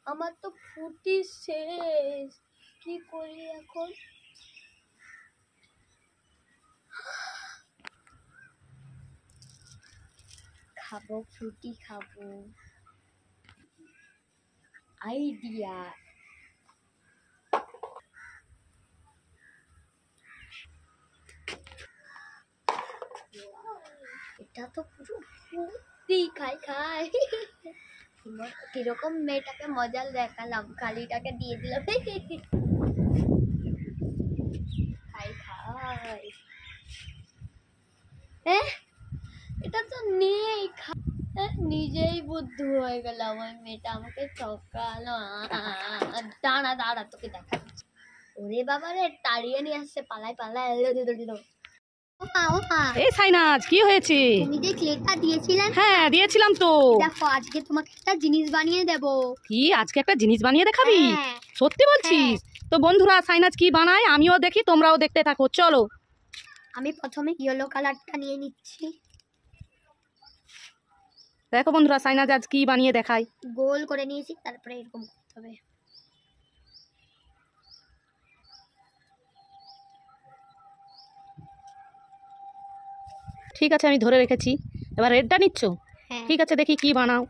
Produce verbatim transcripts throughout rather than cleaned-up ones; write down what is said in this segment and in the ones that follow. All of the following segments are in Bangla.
আমার তো ফুটি শেষ, কি করি এখন? খাবো ফ্রুটি খাবো, আইডিয়া। এটা তো পুরো ফুটি, খাই খাই। কিরকম মেয়েটাকে মজা দেখালাম, কালিটাকে দিয়ে দিলাম। খাই খাই। এটা তো নেই, নিজেই বুদ্ধু হয়ে গেল আমার মেয়েটা, আমাকে ঠকালো। দাঁড়া দাঁড়া তোকে দেখাচ্ছি। ওরে বাবা রে, তাড়িয়ে নিয়ে আসছে, পালাই পালাই। এই সাইনাজ, কি হয়েছে? তুমি যে ক্লেটা দিয়েছিলে? হ্যাঁ দিয়েছিলাম তো। দেখো আজকে তোমাকে একটা জিনিস বানিয়ে দেব। কি আজকে একটা জিনিস বানিয়ে দেখাবি? সত্যি বলছিস? তো বন্ধুরা সাইনাজ কি বানায় আমিও দেখি, তোমরাও দেখতে থাকো, চলো। আমি প্রথমে ইয়েলো কালারটা নিয়ে নিচ্ছি। দেখো বন্ধুরা সাইনাজ আজ কি বানিয়ে দেখায়। গোল করে নিয়েছি, তারপরে এরকম করতে হবে। ঠিক আছে আমি ধরে রেখেছি, এবার রেডটা নিচ্ছ? হ্যাঁ। ঠিক আছে দেখি কি বানাও।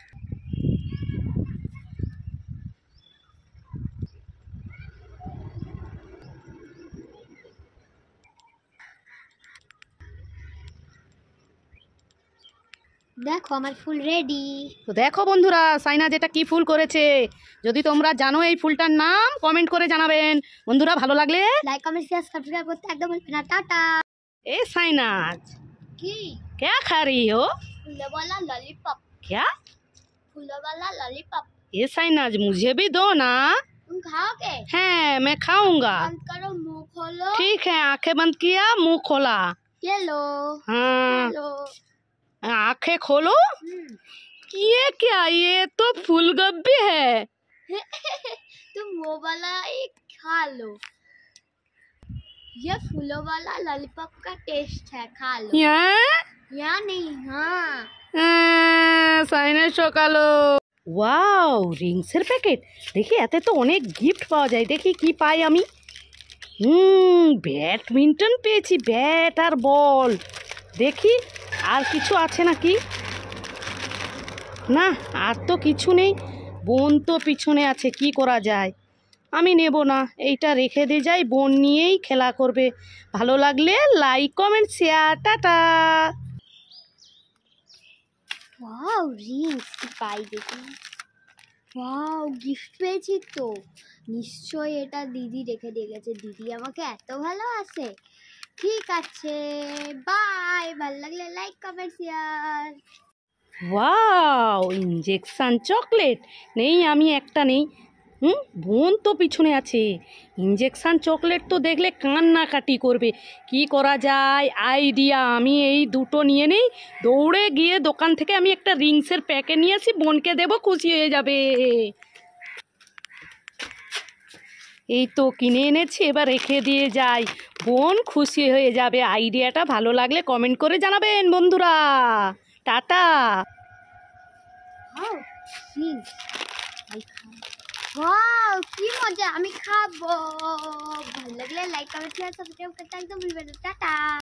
দেখো আমার ফুল রেডি। তো দেখো বন্ধুরা সাইনাজ এটা কি ফুল করেছে। যদি তোমরা জানো এই ফুলটার নাম কমেন্ট করে জানাবেন। বন্ধুরা ভালো লাগলে লাইক কমেন্ট শেয়ার সাবস্ক্রাইব করতে একদম ভুলবেন না। টাটা। ए साइनाज की क्या खा रही हो? फूलों वाला लॉलीपॉप। क्या? फूलों वाला लॉलीपॉप। ए साइनाज मुझे भी दो ना। तुम खाओगे? हैं मैं खाऊंगा। बंद करो, मुंह खोलो। ठीक है आंखें बंद किया मुंह खोला। ये लो। हाँ लो। आंखें खोलो। ये क्या? ये तो फूलगोभी है। तुम वो वाला ही खा लो, ये फूलों वाला लॉलीपॉप का टेस्ट है, खा लो। यहाँ या नहीं? हाँ সাইনাজ সকালো। ওয়াও রিংসের প্যাকেট, দেখি এতে তো অনেক গিফট পাওয়া যায়, দেখি কি পাই আমি। হুম ব্যাডমিন্টন পেয়েছি, ব্যাট আর বল। দেখি আর কিছু আছে নাকি। না আর তো কিছু নেই। বোন তো পিছনে আছে, কি করা যায়। আমি নেব না, এইটা রেখে দিয়ে যাই, বোন নিয়েই খেলা করবে। ভালো লাগলে লাইক কমেন্ট শেয়ার, টাটা। ওয়াও রিংস পাই দেখি। ওয়াও গিফট পেয়েছি তো, নিশ্চয়ই এটা দিদি রেখে দিয়ে গেছে। দিদি আমাকে এত ভালোবাসে। ঠিক আছে বাই, ভালো লাগলে like comment share. Wow injection chocolate নেই, আমি একটা নেই। হুম বোন তো পিছনে আছে, ইঞ্জেকশন চকলেট তো দেখলে কান্নাকাটি করবে। কি করা যায় আইডিয়া, আমি এই দুটো নিয়ে নেই, দৌড়ে গিয়ে দোকান থেকে আমি একটা রিংসের প্যাকেট নিয়ে আসি, বোনকে দেবো, খুশি হয়ে যাবে। এই তো কিনে এনেছি, এবার রেখে দিয়ে যাই, বোন খুশি হয়ে যাবে। আইডিয়াটা ভালো লাগলে কমেন্ট করে জানাবেন বন্ধুরা, টাটা। ওয়াও কি মজা, আমি খাবো। ভালো লাগলে লাইক কমেন্ট শেয়ার সাবস্ক্রাইব করতে একদম ভুলবেন না। টাটা।